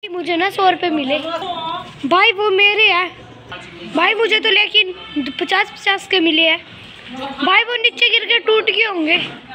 मुझे ना 100 रुपये मिले भाई, वो मेरे हैं भाई, मुझे तो लेकिन 50-50 के मिले हैं भाई। वो नीचे गिर के टूट गए होंगे।